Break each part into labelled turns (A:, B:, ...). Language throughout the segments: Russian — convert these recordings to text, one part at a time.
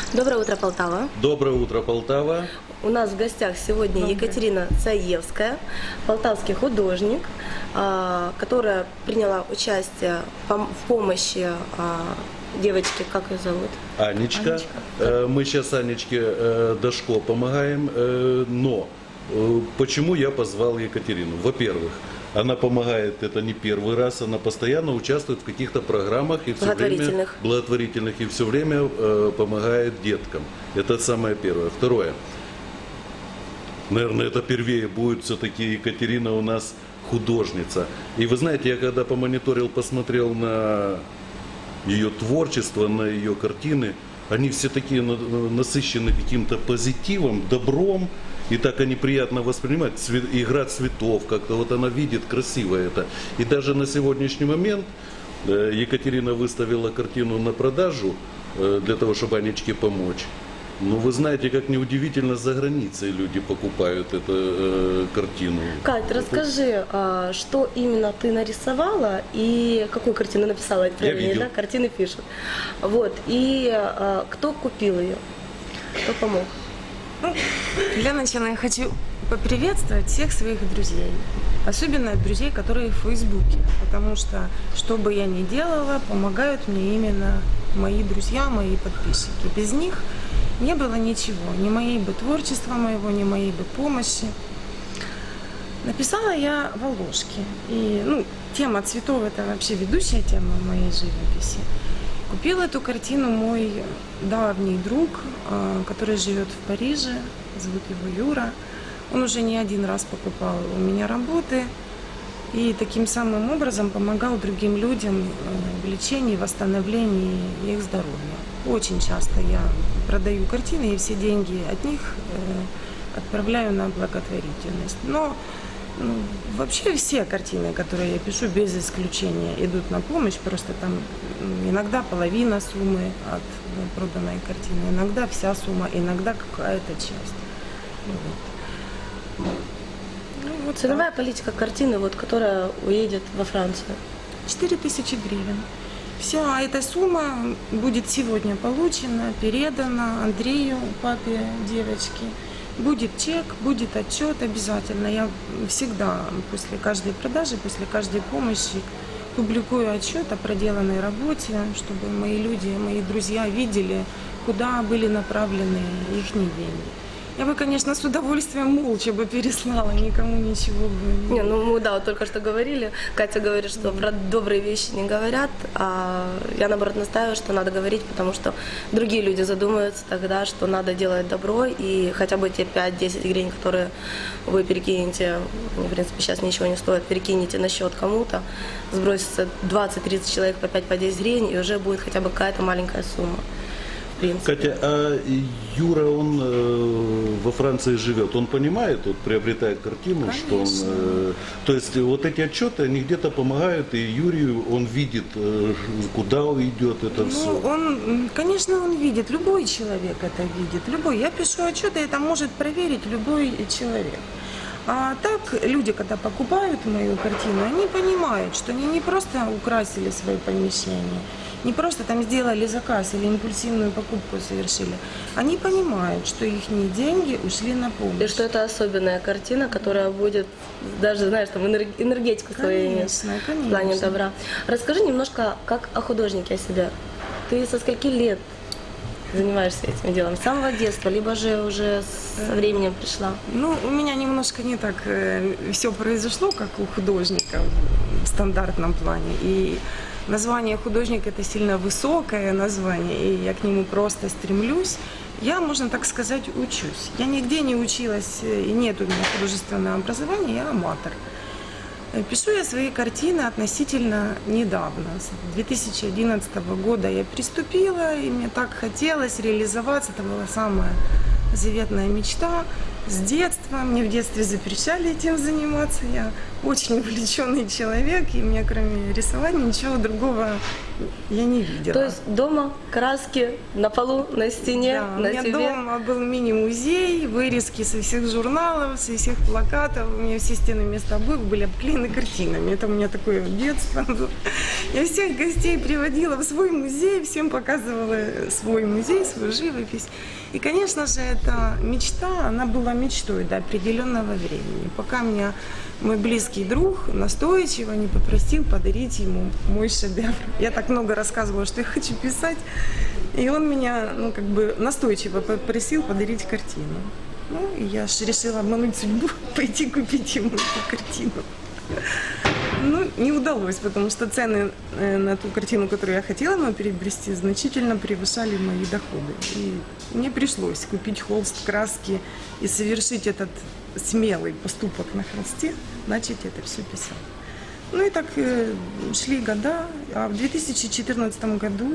A: Доброе утро, Полтава.
B: Доброе утро, Полтава.
A: У нас в гостях сегодня Екатерина Цаевская, полтавский художник, которая приняла участие в помощи девочки, как ее зовут?
B: Анечка. Мы сейчас Анечке Дашко помогаем, но почему я позвал Екатерину? Во-первых, она помогает, это не первый раз, она постоянно участвует в каких-то программах и все время благотворительных и все время помогает деткам. Это самое первое. Второе. Наверное, это первее будет все-таки Екатерина у нас художница. И вы знаете, я когда помониторил, посмотрел на ее творчество, на ее картины, они все такие насыщены каким-то позитивом, добром. И так они приятно воспринимать, игра цветов, как-то вот она видит красиво это. И даже на сегодняшний момент Екатерина выставила картину на продажу для того, чтобы Анечке помочь. Но вы знаете, как неудивительно, за границей люди покупают эту картину.
A: Кать, расскажи, что именно ты нарисовала и какую картину написала? Это правильно, да? Картины пишут. Вот. И кто купил ее? Кто помог?
C: Для начала я хочу поприветствовать всех своих друзей, особенно друзей, которые в Фейсбуке, потому что бы я ни делала, помогают мне именно мои друзья, мои подписчики. Без них не было ничего, ни моей бы творчества моего, ни моей бы помощи. Написала я Волошки, и тема цветов – это вообще ведущая тема моей живописи. Купил эту картину мой давний друг, который живет в Париже, зовут его Юра. Он уже не один раз покупал у меня работы и таким самым образом помогал другим людям в лечении, восстановлении их здоровья. Очень часто я продаю картины и все деньги от них отправляю на благотворительность. Но вообще все картины, которые я пишу, без исключения, идут на помощь. Просто там иногда половина суммы от проданной картины, иногда вся сумма, иногда какая-то часть.
A: Ценовая политика картины, которая уедет во Францию?
C: 4000 гривен. Вся эта сумма будет сегодня получена, передана Андрею, папе девочки. Будет чек, будет отчет обязательно. Я всегда после каждой продажи, после каждой помощи публикую отчет о проделанной работе, чтобы мои люди, мои друзья видели, куда были направлены их деньги. Я бы, конечно, с удовольствием молча бы переслала, никому ничего бы.
A: Мы только что говорили. Катя говорит, что про добрые вещи не говорят, а я, наоборот, настаиваю, что надо говорить, потому что другие люди задумаются тогда, что надо делать добро, и хотя бы те 5-10 гривен, которые вы перекинете, они, в принципе, сейчас ничего не стоят, перекинете на счет кому-то, сбросится 20-30 человек по 5-10 гривен, и уже будет хотя бы какая-то маленькая сумма.
B: Катя, а Юра, он во Франции живет, он понимает, приобретает картину, конечно, что он... то есть вот эти отчеты, они где-то помогают, и Юрию он видит, куда идет это все.
C: Конечно, он видит, любой человек это видит, любой. Я пишу отчеты, это может проверить любой человек. А так люди, когда покупают мою картину, они понимают, что они не просто украсили свои помещения, не просто там сделали заказ или импульсивную покупку совершили. Они понимают, что их деньги ушли на помощь.
A: И что это особенная картина, которая будет даже, знаешь, там энергетику свою иметь в плане добра. Расскажи немножко, как о художнике о себе. Ты со скольки лет занимаешься этим делом? С самого детства, либо же уже со временем пришла?
C: У меня немножко не так все произошло, как у художника в стандартном плане. И название художник – это сильно высокое название, и я к нему просто стремлюсь. Я, можно так сказать, учусь. Я нигде не училась, и нет у меня художественного образования, я аматор. Пишу я свои картины относительно недавно. С 2011 года я приступила, и мне так хотелось реализоваться. Это была самая заветная мечта. С детства, мне в детстве запрещали этим заниматься. Я очень увлеченный человек, и мне кроме рисования ничего другого я не видела.
A: То есть дома краски на полу, на стене,
C: Да, у
A: на
C: меня
A: тебе?
C: дома был мини-музей, вырезки со всех журналов, со всех плакатов. У меня все стены вместо обоев были обклеены картинами. Это у меня такое детство было. Я всех гостей приводила в свой музей, всем показывала свой музей, свою живопись. И, конечно же, эта мечта, она была мечтой до определенного времени. Пока меня мой близкий друг настойчиво не попросил подарить ему мой шедевр. Я так много рассказывала, что я хочу писать. И он меня, настойчиво попросил подарить картину. Ну, и я же решила обмануть судьбу, пойти купить ему эту картину. Ну, не удалось, потому что цены на ту картину, которую я хотела ему приобрести, значительно превышали мои доходы. И мне пришлось купить холст, краски и совершить этот смелый поступок на холсте, начать это все писать. Ну и так шли года, а в 2014 году,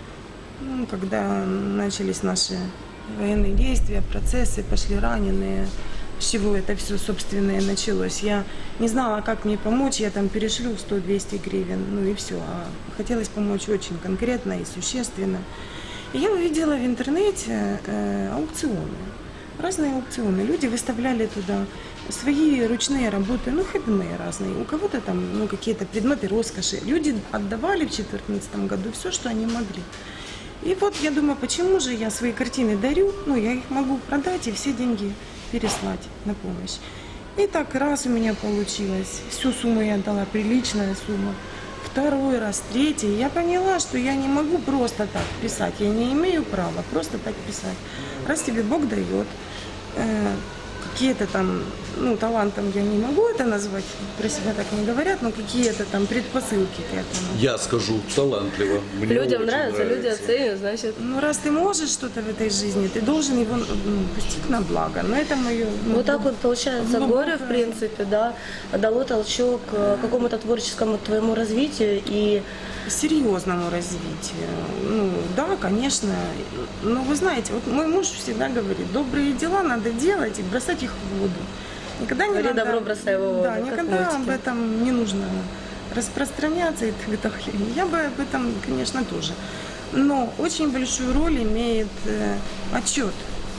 C: когда начались наши военные действия, процессы, пошли раненые, с чего это все, собственно, и началось. Я не знала, как мне помочь, я там перешлю 100-200 гривен, ну и все. А хотелось помочь очень конкретно и существенно. И я увидела в интернете аукционы, разные аукционы. Люди выставляли туда свои ручные работы, хендмейд разные. У кого-то там, какие-то предметы роскоши. Люди отдавали в 2014 году все, что они могли. И вот я думаю, почему же я свои картины дарю, я их могу продать и все деньги переслать на помощь. И так раз у меня получилось, всю сумму я отдала, приличная сумма. Второй раз, третий, я поняла, что я не могу просто так писать, я не имею права просто так писать. Раз тебе Бог дает, какие-то там, талантом я не могу это назвать, про себя так не говорят, но какие-то там предпосылки к этому.
B: Я скажу талантливо. Мне
A: Людям
B: очень
A: нравится, люди оценивают, значит.
C: Раз ты можешь что-то в этой жизни, ты должен его пустить на благо. Но это мое...
A: Вот так вот получается, горе, в принципе, да, дало толчок к какому-то творческому твоему развитию и
C: серьезному развитию. Да, конечно. Но вы знаете, вот мой муж всегда говорит, добрые дела надо делать и бросать их в воду. Никогда не
A: говори
C: надо,
A: добро, бросай его в воду.
C: Да, никогда об этом не нужно распространяться и так далее. Я бы об этом, конечно, тоже. Но очень большую роль имеет отчет.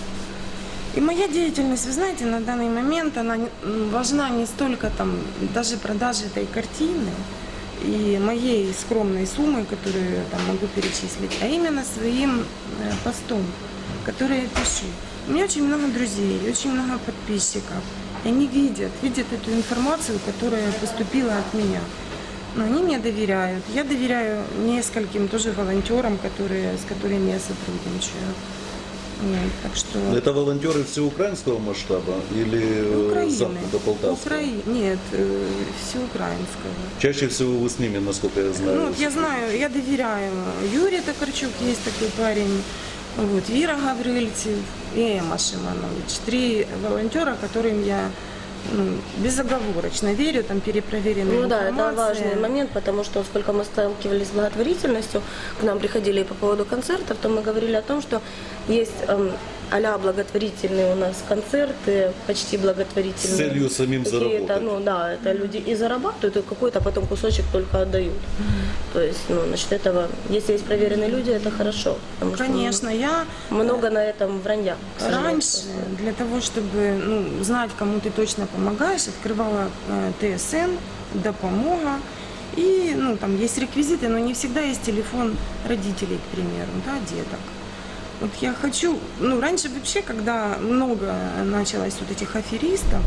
C: И моя деятельность, вы знаете, на данный момент она важна не столько даже продажи этой картины и моей скромной суммой, которую я могу перечислить, а именно своим постом, который я пишу. У меня очень много друзей, очень много подписчиков. И они видят эту информацию, которая поступила от меня. Но они мне доверяют. Я доверяю нескольким тоже волонтерам, с которыми я сотрудничаю. Так что...
B: Это волонтеры всеукраинского масштаба или Запада Полтавского?
C: Нет, всеукраинского.
B: Чаще всего вы с ними, насколько я знаю.
C: Я знаю, я доверяю. Юрий Токарчук есть такой парень. Вира Гаврильцев и Эмма Шиманович. 3 волонтера, которым я безоговорочно верю, перепроверенная информация.
A: Да, это важный момент, потому что сколько мы сталкивались с благотворительностью, к нам приходили по поводу концертов, то мы говорили о том, что есть а-ля благотворительные у нас концерты, почти благотворительные.
B: С целью самим заработать.
A: Это люди и зарабатывают, и какой-то потом кусочек только отдают. То есть, насчет этого, если есть проверенные люди, это хорошо.
C: Конечно, я
A: много на этом вранья.
C: Раньше, для того, чтобы знать, кому ты точно помогаешь, открывала ТСН, Допомога. И там есть реквизиты, но не всегда есть телефон родителей, к примеру, деток. Вот я хочу, раньше вообще, когда много началось этих аферистов,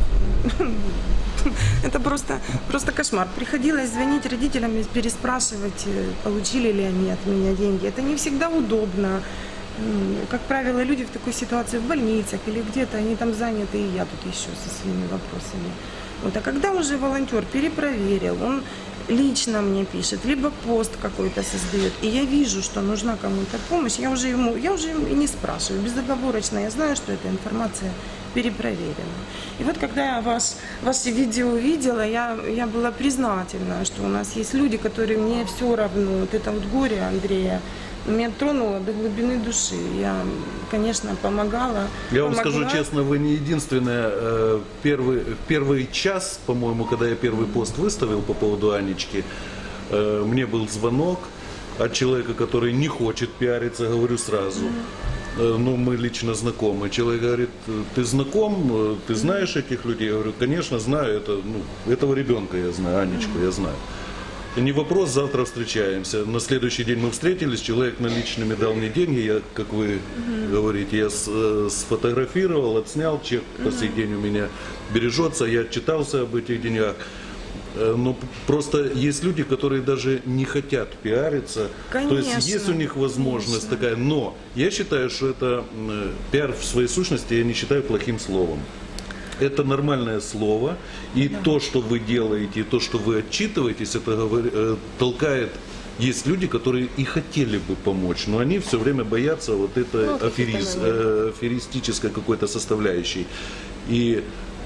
C: это просто кошмар. Приходилось звонить родителям и переспрашивать, получили ли они от меня деньги. Это не всегда удобно. Как правило, люди в такой ситуации в больницах или где-то, они там заняты, и я тут еще со своими вопросами. А когда уже волонтер перепроверил, он лично мне пишет, либо пост какой-то создает, и я вижу, что нужна кому-то помощь, я уже и не спрашиваю, безоговорочно, я знаю, что эта информация перепроверена. И вот когда я ваши видео увидела, я была признательна, что у нас есть люди, которые мне все равно, вот это горе Андрея, меня тронуло до глубины души. Я, конечно, помогала.
B: Я вам скажу честно, вы не единственная. Первый час, по-моему, когда я первый пост выставил по поводу Анечки, мне был звонок от человека, который не хочет пиариться, говорю сразу. Ну, мы лично знакомы. Человек говорит, ты знаком, ты знаешь этих людей? Я говорю, конечно, знаю, этого ребенка я знаю, Анечку я знаю. И не вопрос, завтра встречаемся. На следующий день мы встретились, человек наличными дал мне деньги, я, как вы говорите, я сфотографировал, отснял, чек по сей день у меня бережется, я отчитался об этих деньгах. Но просто есть люди, которые даже не хотят пиариться.
C: Конечно,
B: то есть есть у них возможность такая. Но я считаю, что это пиар в своей сущности я не считаю плохим словом. Это нормальное слово. И то, что вы делаете, и то, что вы отчитываетесь, это толкает. Есть люди, которые и хотели бы помочь, но они все время боятся вот этой аферистической какой-то составляющей. И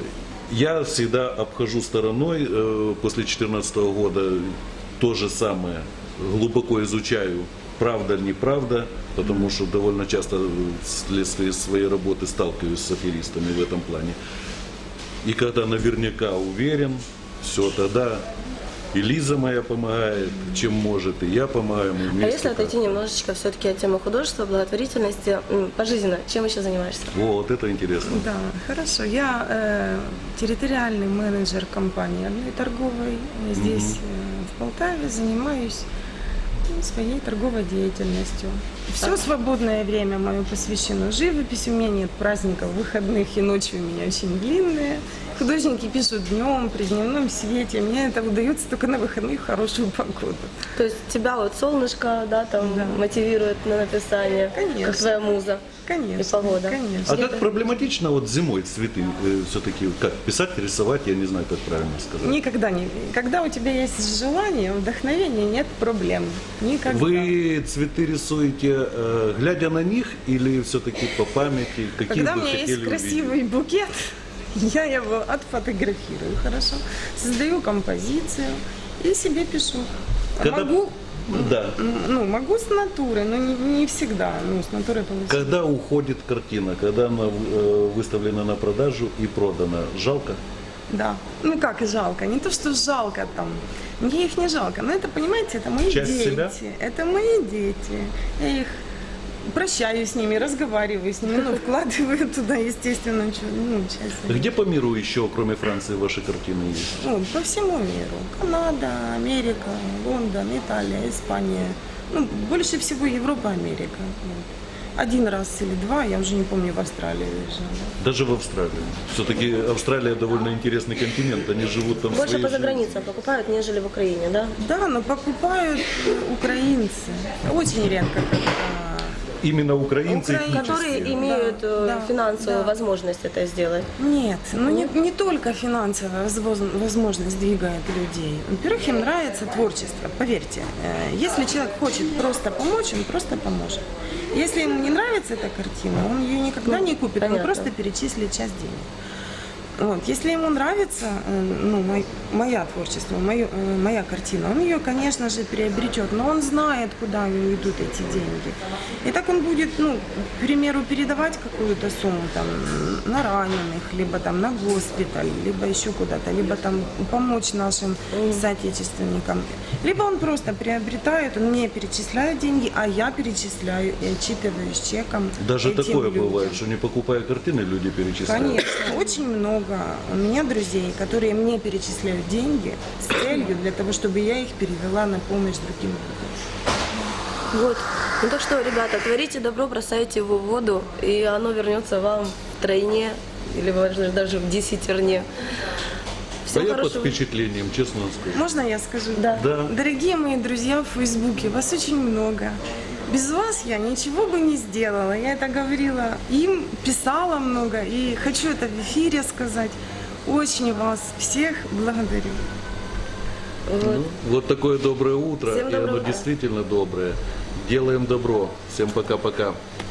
B: я всегда обхожу стороной, после 2014 года то же самое, глубоко изучаю, правда, неправда, потому что довольно часто вследствие своей работы сталкиваюсь с аферистами в этом плане. И когда наверняка уверен, все, тогда и Лиза моя помогает, чем может, и я помогаю. Мы вместе.
A: А если отойти немножечко все-таки от темы художества, благотворительности, пожизненно, чем еще занимаешься?
B: Вот, это интересно.
C: Да, хорошо. Я территориальный менеджер компании одной торговой. Здесь, в Полтаве, занимаюсь своей торговой деятельностью. Все свободное время мое посвящено живописи. У меня нет праздников, выходных, и ночи у меня очень длинные. Художники пишут днем, при дневном свете. Мне это удается только на выходных в хорошую погоду.
A: То есть тебя вот солнышко, да, там мотивирует на написание,
C: Конечно.
A: как твоя муза.
C: Конечно.
A: И погода.
C: Конечно.
B: А как проблематично вот зимой цветы все-таки, как писать, рисовать, я не знаю, как правильно сказать.
C: Никогда не. Когда у тебя есть желание, вдохновение, нет проблем. Никогда.
B: Вы цветы рисуете, глядя на них, или все-таки по памяти? Какие
C: Когда
B: вы
C: у меня есть
B: хотели
C: красивый букет, я его отфотографирую, хорошо, создаю композицию и себе пишу.
B: Когда-
C: Могу,
B: Да.
C: могу с натуры, но не всегда. С натуры получается.
B: Когда уходит картина, когда она выставлена на продажу и продана, жалко?
C: Да. Как жалко? Не то, что жалко там. Мне их не жалко. Но это, понимаете, это мои
B: Часть
C: дети.
B: себя?
C: Это мои дети. Я их прощаюсь с ними, разговариваю с ними, вкладываю туда, естественно, часть себя.
B: Где по миру еще, кроме Франции, ваши картины есть?
C: По всему миру. Канада, Америка, Лондон, Италия, Испания. Больше всего Европа, Америка. Один раз или два, я уже не помню, в Австралии уезжала.
B: Даже в Австралии. Все-таки Австралия довольно интересный континент, они живут там
A: Больше
B: своей
A: по
B: жизнью.
A: заграницам покупают, нежели в Украине, да?
C: Да, но покупают украинцы. Очень редко, когда...
B: Именно украинцы
C: Украинцы.
A: Которые
B: этнические.
A: имеют
C: Да,
A: финансовую
C: да.
A: возможность это сделать.
C: Нет, не только финансовая возможность двигает людей. Во-первых, им нравится творчество, поверьте. Если человек хочет просто помочь, он просто поможет. Если ему не нравится эта картина, он ее никогда не купит, он
A: понятно.
C: просто перечислит часть денег. Если ему нравится моя творчество, моя картина, он ее, конечно же, приобретет, но он знает, куда идут эти деньги. И так он будет, к примеру, передавать какую-то сумму там, на раненых, либо там, на госпиталь, либо еще куда-то, либо там, помочь нашим соотечественникам. Либо он просто приобретает, он мне перечисляет деньги, а я перечисляю и отчитываюсь чеком.
B: Даже
C: этим
B: такое
C: людям.
B: бывает, что не покупая картины, люди перечисляют.
C: Конечно, очень много у меня друзей, которые мне перечисляют деньги с целью для того, чтобы я их перевела на помощь другим людям.
A: Вот. Так что, ребята, творите добро, бросайте его в воду, и оно вернется вам втройне, или даже в десятерне.
B: А
A: Всего
B: я под
A: хорошего.
B: впечатлением, честно скажу.
C: Можно я скажу?
A: Да.
B: Да.
C: Дорогие мои друзья в Фейсбуке, вас очень много. Без вас я ничего бы не сделала. Я это говорила им, писала много, и хочу это в эфире сказать. Очень вас всех благодарю.
B: Вот такое доброе утро,
A: Всем
B: и
A: доброго
B: оно
A: утра.
B: действительно доброе. Делаем добро. Всем пока-пока.